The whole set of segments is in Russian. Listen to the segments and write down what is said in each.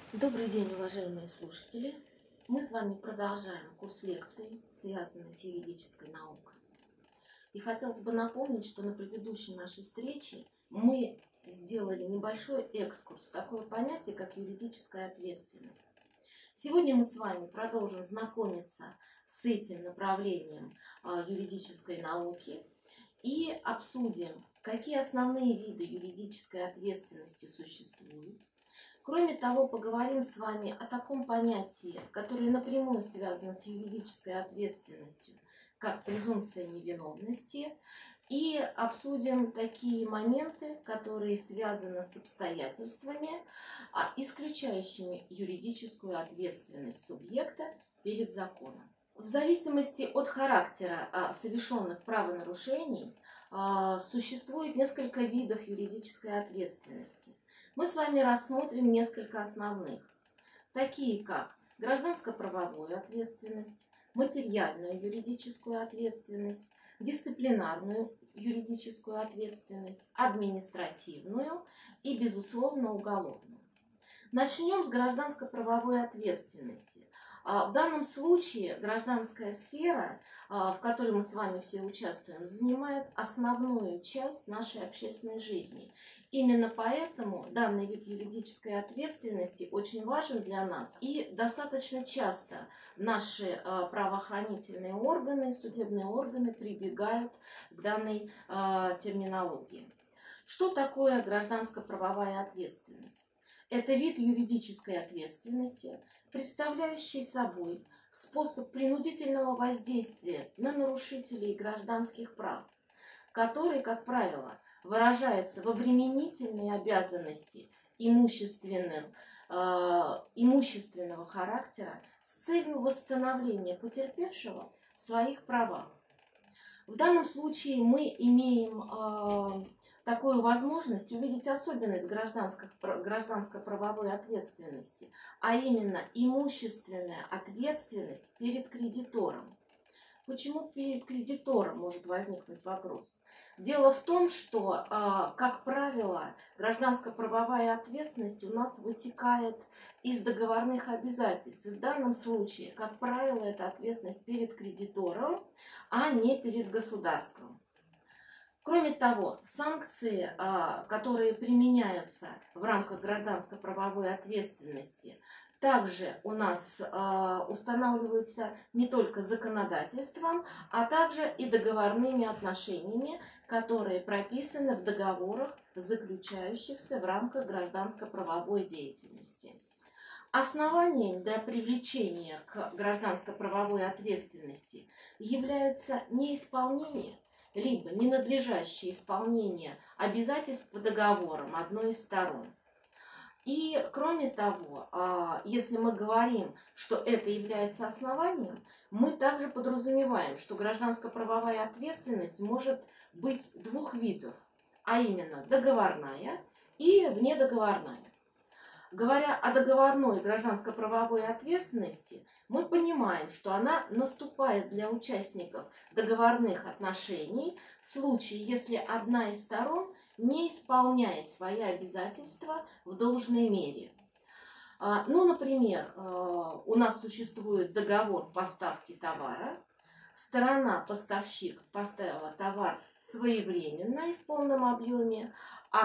Добрый день, уважаемые слушатели! Мы с вами продолжаем курс лекций, связанный с юридической наукой. И хотелось бы напомнить, что на предыдущей нашей встрече мы сделали небольшой экскурс в такое понятие, как юридическая ответственность. Сегодня мы с вами продолжим знакомиться с этим направлением юридической науки и обсудим, какие основные виды юридической ответственности существуют. Кроме того, поговорим с вами о таком понятии, которое напрямую связано с юридической ответственностью, как презумпция невиновности, и обсудим такие моменты, которые связаны с обстоятельствами, исключающими юридическую ответственность субъекта перед законом. В зависимости от характера совершенных правонарушений существует несколько видов юридической ответственности. Мы с вами рассмотрим несколько основных, такие как гражданско-правовую ответственность, материальную юридическую ответственность, дисциплинарную юридическую ответственность, административную и, безусловно, уголовную. Начнем с гражданско-правовой ответственности. В данном случае гражданская сфера, в которой мы с вами все участвуем, занимает основную часть нашей общественной жизни. Именно поэтому данный вид юридической ответственности очень важен для нас. И достаточно часто наши правоохранительные органы, судебные органы прибегают к данной терминологии. Что такое гражданско-правовая ответственность? Это вид юридической ответственности, представляющий собой способ принудительного воздействия на нарушителей гражданских прав, который, как правило, выражается в обременительной обязанности имущественного характера с целью восстановления потерпевшего в своих правах. В данном случае мы имеем такую возможность увидеть особенность гражданско-правовой ответственности, а именно имущественная ответственность перед кредитором. Почему перед кредитором может возникнуть вопрос? Дело в том, что, как правило, гражданско-правовая ответственность у нас вытекает из договорных обязательств. В данном случае, как правило, это ответственность перед кредитором, а не перед государством. Кроме того, санкции, которые применяются в рамках гражданско-правовой ответственности, также у нас устанавливаются не только законодательством, а также и договорными отношениями, которые прописаны в договорах, заключающихся в рамках гражданско-правовой деятельности. Основанием для привлечения к гражданско-правовой ответственности является неисполнение либо ненадлежащее исполнение обязательств по договорам одной из сторон. И, кроме того, если мы говорим, что это является основанием, мы также подразумеваем, что гражданско-правовая ответственность может быть двух видов, а именно договорная и внедоговорная. Говоря о договорной гражданско-правовой ответственности, мы понимаем, что она наступает для участников договорных отношений в случае, если одна из сторон не исполняет свои обязательства в должной мере. Ну, например, у нас существует договор поставки товара. Сторона-поставщик поставила товар своевременно и в полном объеме, а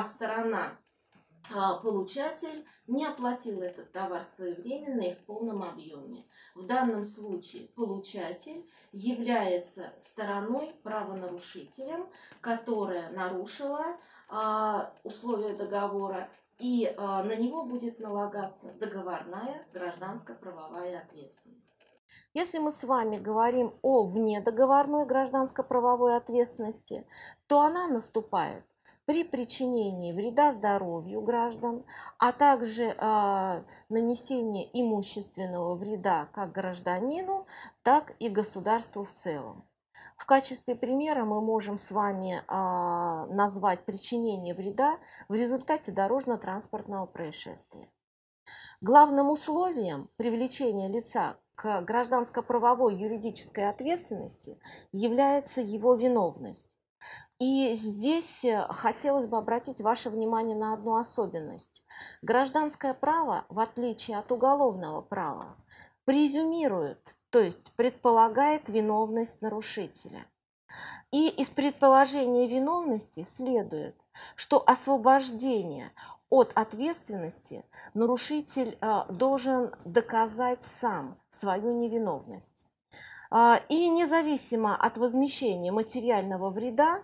сторона-получатель не оплатил этот товар своевременно и в полном объеме. В данном случае получатель является стороной-правонарушителем, которая нарушила условия договора, и на него будет налагаться договорная гражданско-правовая ответственность. Если мы с вами говорим о внедоговорной гражданско-правовой ответственности, то она наступает при причинении вреда здоровью граждан, а также нанесении имущественного вреда как гражданину, так и государству в целом. В качестве примера мы можем с вами назвать причинение вреда в результате дорожно-транспортного происшествия. Главным условием привлечения лица к гражданско-правовой юридической ответственности является его виновность. И здесь хотелось бы обратить ваше внимание на одну особенность. Гражданское право, в отличие от уголовного права, презюмирует, то есть предполагает виновность нарушителя. И из предположения виновности следует, что освобождение от ответственности нарушитель должен доказать сам свою невиновность. И независимо от возмещения материального вреда,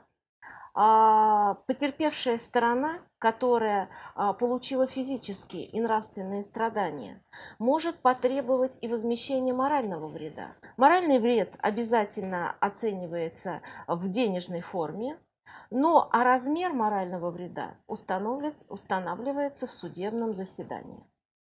потерпевшая сторона, которая получила физические и нравственные страдания, может потребовать и возмещения морального вреда. Моральный вред обязательно оценивается в денежной форме, но размер морального вреда устанавливается в судебном заседании.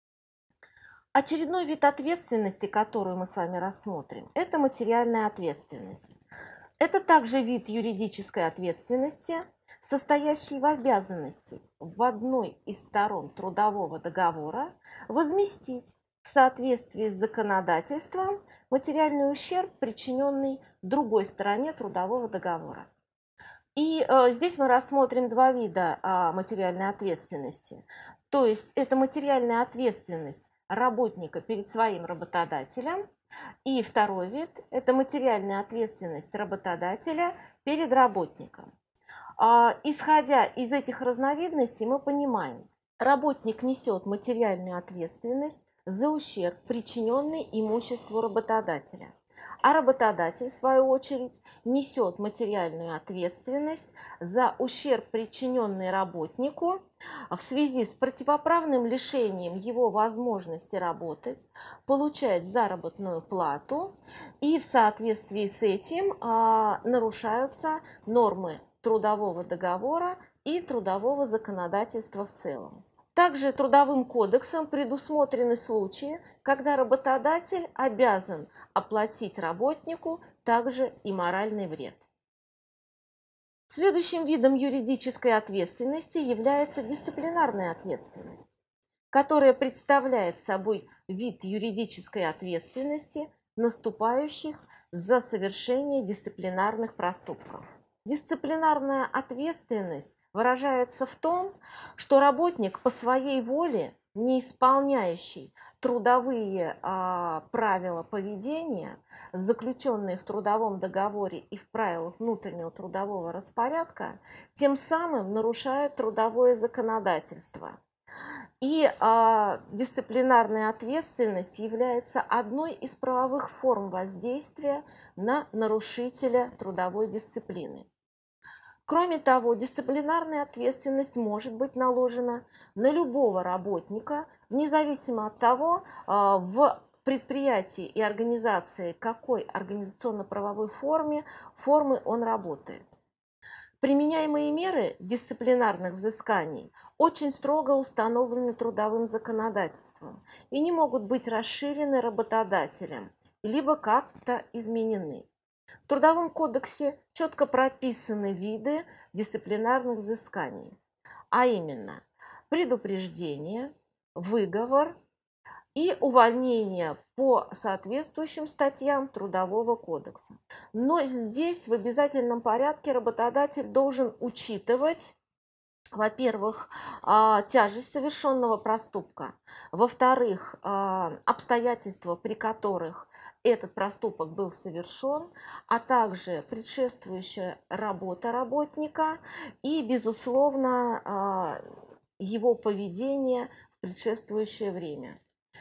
Очередной вид ответственности, которую мы с вами рассмотрим, это материальная ответственность. Это также вид юридической ответственности, состоящий в обязанности в одной из сторон трудового договора возместить в соответствии с законодательством материальный ущерб, причиненный другой стороне трудового договора. И здесь мы рассмотрим два вида материальной ответственности. То есть это материальная ответственность работника перед своим работодателем. И второй вид – это материальная ответственность работодателя перед работником. Исходя из этих разновидностей, мы понимаем, работник несет материальную ответственность за ущерб, причиненный имуществу работодателя. А работодатель, в свою очередь, несет материальную ответственность за ущерб, причиненный работнику в связи с противоправным лишением его возможности работать, получать заработную плату, и в соответствии с этим нарушаются нормы трудового договора и трудового законодательства в целом. Также Трудовым кодексом предусмотрены случаи, когда работодатель обязан оплатить работнику также и моральный вред. Следующим видом юридической ответственности является дисциплинарная ответственность, которая представляет собой вид юридической ответственности, наступающих за совершение дисциплинарных проступков. Дисциплинарная ответственность выражается в том, что работник по своей воле, не исполняющий трудовые правила поведения, заключенные в трудовом договоре и в правилах внутреннего трудового распорядка, тем самым нарушает трудовое законодательство. И дисциплинарная ответственность является одной из правовых форм воздействия на нарушителя трудовой дисциплины. Кроме того, дисциплинарная ответственность может быть наложена на любого работника, независимо от того, в предприятии и организации, какой организационно-правовой формы он работает. Применяемые меры дисциплинарных взысканий очень строго установлены трудовым законодательством и не могут быть расширены работодателем, либо как-то изменены. В Трудовом кодексе четко прописаны виды дисциплинарных взысканий, а именно предупреждение, выговор и увольнение по соответствующим статьям Трудового кодекса. Но здесь в обязательном порядке работодатель должен учитывать, во-первых, тяжесть совершенного проступка, во-вторых, обстоятельства, при которых этот проступок был совершен, а также предшествующая работа работника и, безусловно, его поведение в предшествующее время.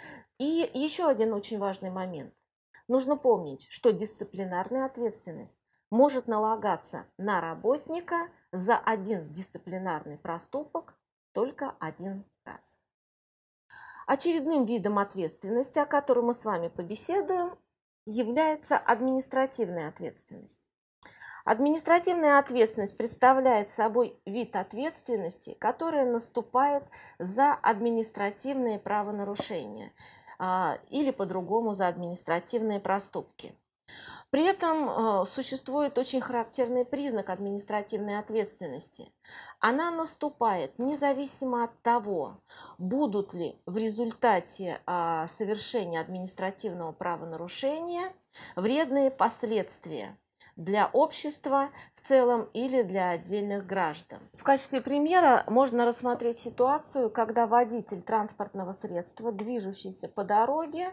И еще один очень важный момент. Нужно помнить, что дисциплинарная ответственность может налагаться на работника за один дисциплинарный проступок только один раз. Очередным видом ответственности, о котором мы с вами побеседуем, является административная ответственность. Административная ответственность представляет собой вид ответственности, которая наступает за административные правонарушения или по-другому за административные проступки. При этом существует очень характерный признак административной ответственности. Она наступает независимо от того, будут ли в результате совершения административного правонарушения вредные последствия для общества в целом или для отдельных граждан. В качестве примера можно рассмотреть ситуацию, когда водитель транспортного средства, движущийся по дороге,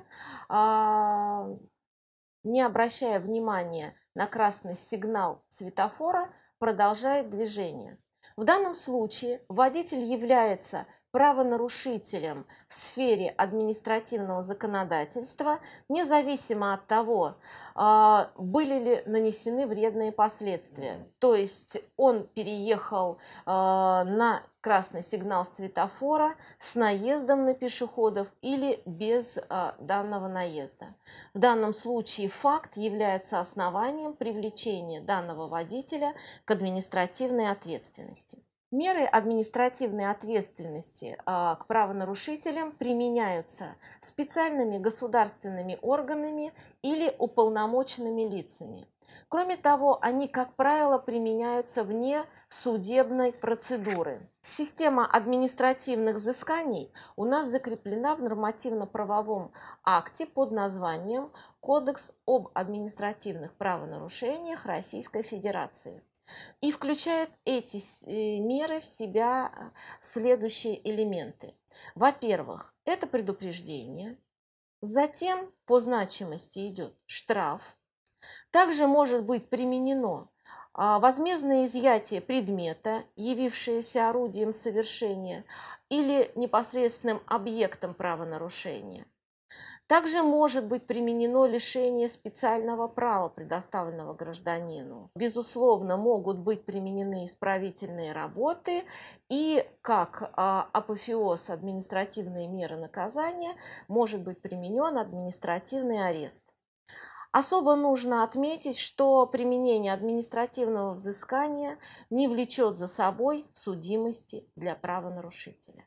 не обращая внимания на красный сигнал светофора, продолжает движение. В данном случае водитель является правонарушителем в сфере административного законодательства, независимо от того, были ли нанесены вредные последствия. То есть он переехал на красный сигнал светофора с наездом на пешеходов или без данного наезда. В данном случае факт является основанием привлечения данного водителя к административной ответственности. Меры административной ответственности к правонарушителям применяются специальными государственными органами или уполномоченными лицами. Кроме того, они, как правило, применяются вне судебной процедуры. Система административных взысканий у нас закреплена в нормативно-правовом акте под названием «Кодекс об административных правонарушениях Российской Федерации». И включает эти меры в себя следующие элементы. Во-первых, это предупреждение. Затем по значимости идет штраф. Также может быть применено возмездное изъятие предмета, явившееся орудием совершения или непосредственным объектом правонарушения. Также может быть применено лишение специального права, предоставленного гражданину. Безусловно, могут быть применены исправительные работы и, как апофеоз административные меры наказания, может быть применен административный арест. Особо нужно отметить, что применение административного взыскания не влечет за собой судимости для правонарушителя.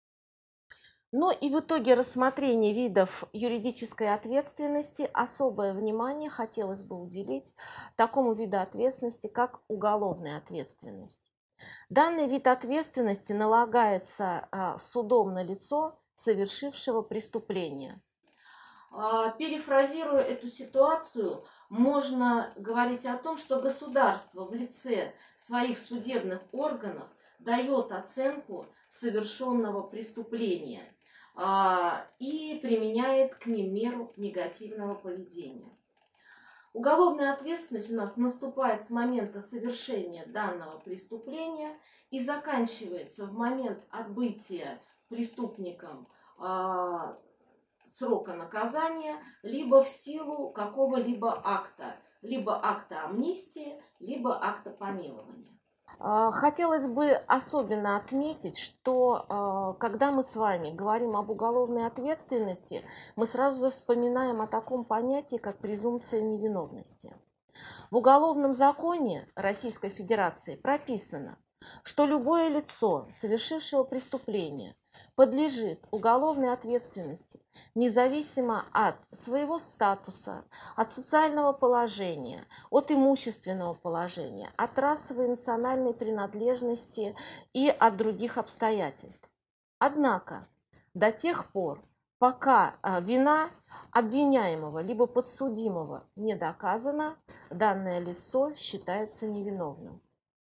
Но и в итоге рассмотрения видов юридической ответственности особое внимание хотелось бы уделить такому виду ответственности, как уголовная ответственность. Данный вид ответственности налагается судом на лицо, совершившего преступление. Перефразируя эту ситуацию, можно говорить о том, что государство в лице своих судебных органов дает оценку совершенного преступления и применяет к ним меру негативного поведения. Уголовная ответственность у нас наступает с момента совершения данного преступления и заканчивается в момент отбытия преступником срока наказания, либо в силу какого-либо акта, либо акта амнистии, либо акта помилования. Хотелось бы особенно отметить, что когда мы с вами говорим об уголовной ответственности, мы сразу же вспоминаем о таком понятии, как презумпция невиновности. В Уголовном законе Российской Федерации прописано, что любое лицо, совершившее преступление, подлежит уголовной ответственности, независимо от своего статуса, от социального положения, от имущественного положения, от расовой и национальной принадлежности и от других обстоятельств. Однако, до тех пор, пока вина обвиняемого либо подсудимого не доказана, данное лицо считается невиновным.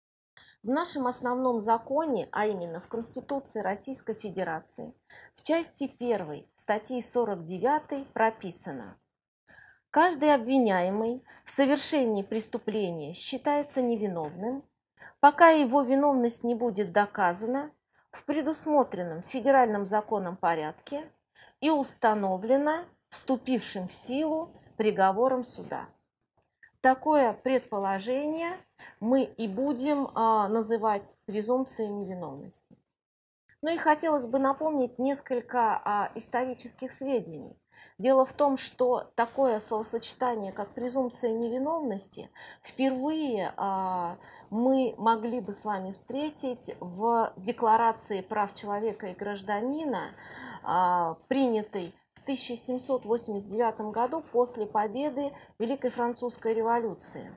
В нашем основном законе, а именно в Конституции Российской Федерации, в части 1 статьи 49 прописано: каждый обвиняемый в совершении преступления считается невиновным, пока его виновность не будет доказана в предусмотренном федеральным законом порядке и установлена вступившим в силу приговором суда. Такое предположение мы и будем называть презумпцией невиновности. Ну и хотелось бы напомнить несколько исторических сведений. Дело в том, что такое словосочетание, как презумпция невиновности, впервые мы могли бы с вами встретить в Декларации прав человека и гражданина, принятой в 1789 году после победы Великой Французской революции.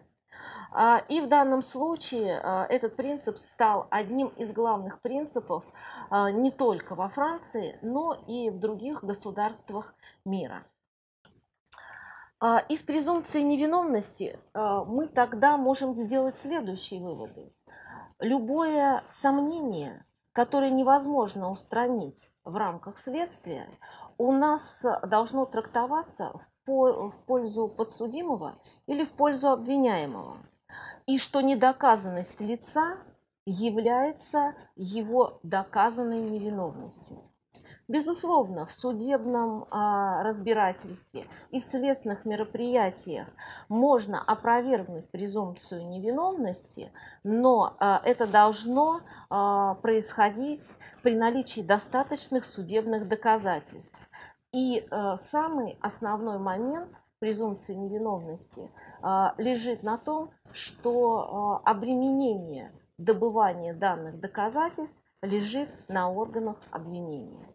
И в данном случае этот принцип стал одним из главных принципов не только во Франции, но и в других государствах мира. Из презумпции невиновности мы тогда можем сделать следующие выводы. Любое сомнение, которое невозможно устранить в рамках следствия, у нас должно трактоваться в пользу подсудимого или в пользу обвиняемого. И что недоказанность лица является его доказанной невиновностью. Безусловно, в судебном разбирательстве и в следственных мероприятиях можно опровергнуть презумпцию невиновности, но это должно происходить при наличии достаточных судебных доказательств. И самый основной момент презумпции невиновности лежит на том, что обременение добывания данных доказательств лежит на органах обвинения.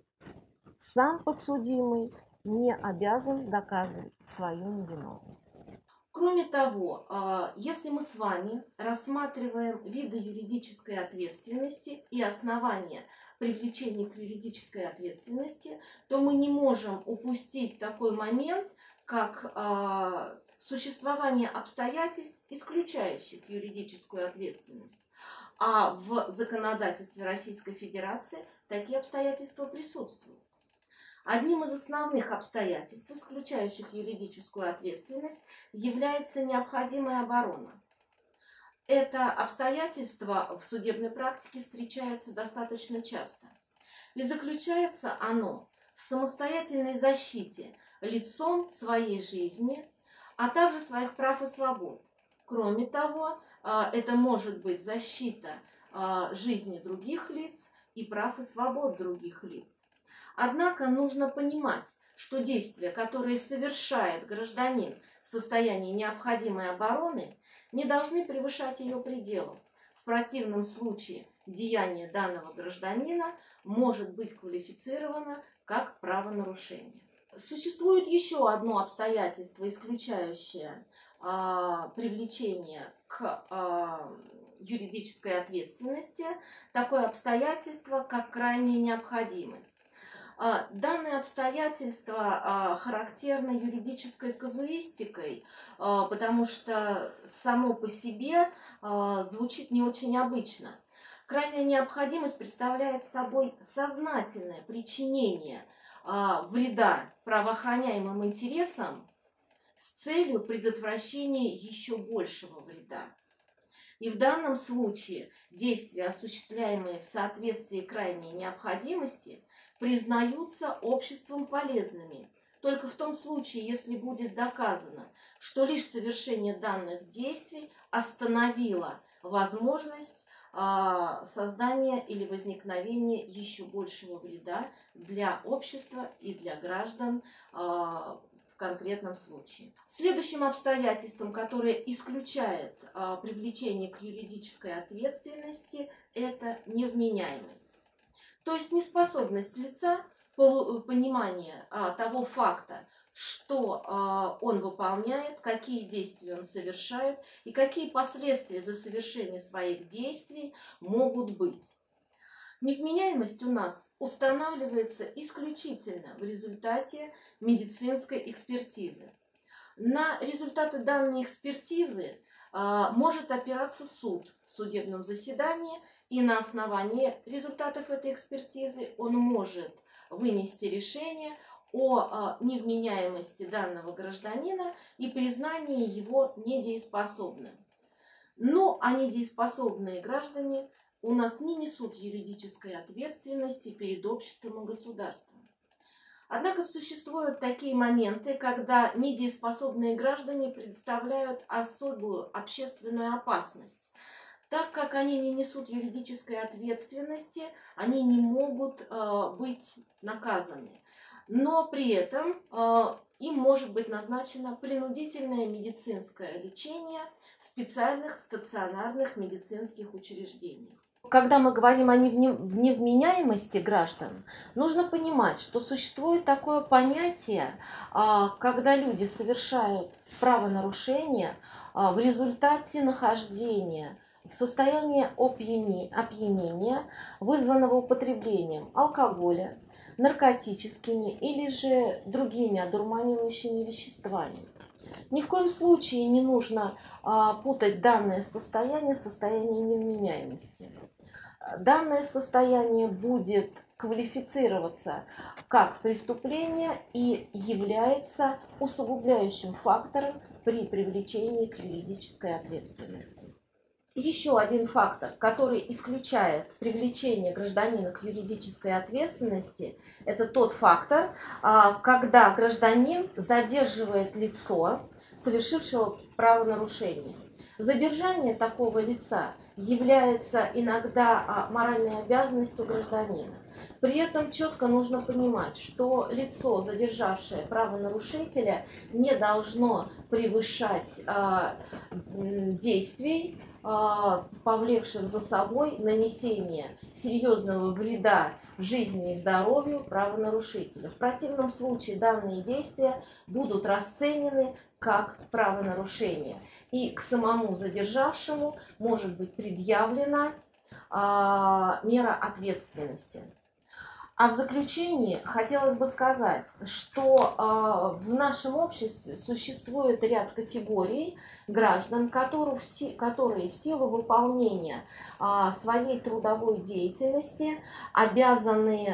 Сам подсудимый не обязан доказывать свою невиновность. Кроме того, если мы с вами рассматриваем виды юридической ответственности и основания привлечения к юридической ответственности, то мы не можем упустить такой момент, как существование обстоятельств, исключающих юридическую ответственность. А в законодательстве Российской Федерации такие обстоятельства присутствуют. Одним из основных обстоятельств, исключающих юридическую ответственность, является необходимая оборона. Это обстоятельство в судебной практике встречается достаточно часто. И заключается оно в самостоятельной защите лицом своей жизни, а также своих прав и свобод. Кроме того, это может быть защита жизни других лиц и прав и свобод других лиц. Однако нужно понимать, что действия, которые совершает гражданин в состоянии необходимой обороны, не должны превышать ее пределов. В противном случае деяние данного гражданина может быть квалифицировано как правонарушение. Существует еще одно обстоятельство, исключающее привлечение к юридической ответственности, такое обстоятельство, как крайняя необходимость. Данное обстоятельство характерно юридической казуистикой, потому что само по себе звучит не очень обычно. Крайняя необходимость представляет собой сознательное причинение вреда правоохраняемым интересам с целью предотвращения еще большего вреда. И в данном случае действия, осуществляемые в соответствии крайней необходимости, признаются обществом полезными только в том случае, если будет доказано, что лишь совершение данных действий остановило возможность создания или возникновения еще большего вреда для общества и для граждан в конкретном случае. Следующим обстоятельством, которое исключает привлечение к юридической ответственности, это невменяемость. То есть неспособность лица, понимание того факта, что он выполняет, какие действия он совершает и какие последствия за совершение своих действий могут быть. Невменяемость у нас устанавливается исключительно в результате медицинской экспертизы. На результаты данной экспертизы может опираться суд в судебном заседании, и на основании результатов этой экспертизы он может вынести решение о невменяемости данного гражданина и признании его недееспособным. Но недееспособные граждане у нас не несут юридической ответственности перед обществом и государством. Однако существуют такие моменты, когда недееспособные граждане представляют особую общественную опасность. Так как они не несут юридической ответственности, они не могут быть наказаны. Но при этом им может быть назначено принудительное медицинское лечение в специальных стационарных медицинских учреждениях. Когда мы говорим о невменяемости граждан, нужно понимать, что существует такое понятие, когда люди совершают правонарушение в результате нахождения в состоянии опьянения, вызванного употреблением алкоголя, наркотическими или же другими одурманивающими веществами. Ни в коем случае не нужно путать данное состояние с состоянием невменяемости. Данное состояние будет квалифицироваться как преступление и является усугубляющим фактором при привлечении к юридической ответственности. Еще один фактор, который исключает привлечение гражданина к юридической ответственности, это тот фактор, когда гражданин задерживает лицо, совершившего правонарушение. Задержание такого лица является иногда моральной обязанностью гражданина. При этом четко нужно понимать, что лицо, задержавшее правонарушителя, не должно превышать действий, повлекших за собой нанесение серьезного вреда жизни и здоровью правонарушителя. В противном случае данные действия будут расценены как правонарушение, и к самому задержавшему может быть предъявлена мера ответственности. А в заключении хотелось бы сказать, что в нашем обществе существует ряд категорий граждан, которые в силу выполнения своей трудовой деятельности обязаны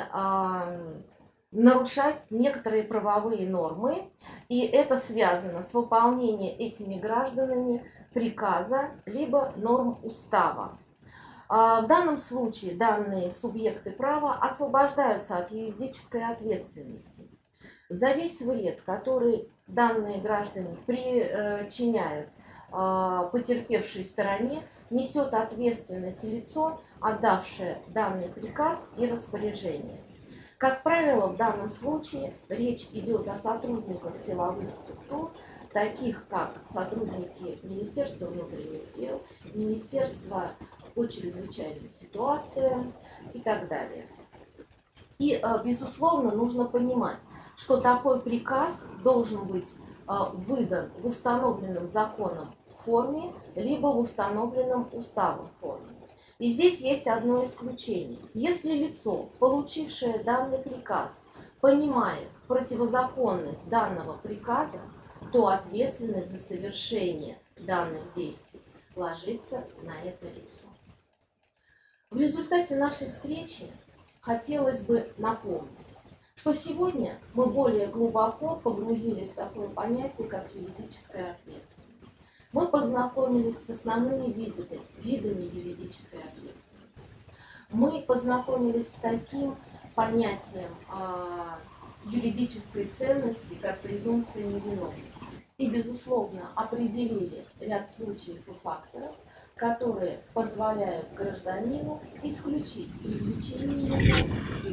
нарушать некоторые правовые нормы, и это связано с выполнением этими гражданами приказа либо норм устава. В данном случае данные субъекты права освобождаются от юридической ответственности. За весь вред, который данные граждане причиняют потерпевшей стороне, несет ответственность лицо, отдавшее данный приказ и распоряжение. Как правило, в данном случае речь идет о сотрудниках силовых структур, таких как сотрудники Министерства внутренних дел, Министерства по чрезвычайным ситуациям и так далее. И, безусловно, нужно понимать, что такой приказ должен быть выдан в установленном законом форме, либо в установленном уставом форме. И здесь есть одно исключение. Если лицо, получившее данный приказ, понимает противозаконность данного приказа, то ответственность за совершение данных действий ложится на это лицо. В результате нашей встречи хотелось бы напомнить, что сегодня мы более глубоко погрузились в такое понятие, как юридическая ответственность. Мы познакомились с основными видами юридической ответственности. Мы познакомились с таким понятием юридической ценности, как презумпция невиновности. И, безусловно, определили ряд случаев и факторов, которые позволяют гражданину исключить привлечение его